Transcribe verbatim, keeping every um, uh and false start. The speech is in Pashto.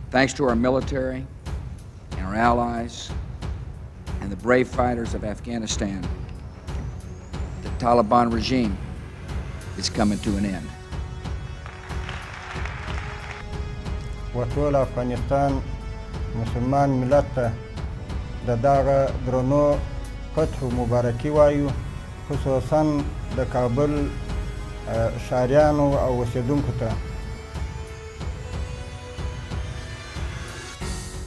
Thanks to our military and our allies and the brave fighters of Afghanistan, the Taliban regime is coming to an end. وټول افغانستان مسلمان ملت ته د دغه درنو فتح مبارکي وایو، خصوصا د کابل ښاریانو او اوسېدونکو ته.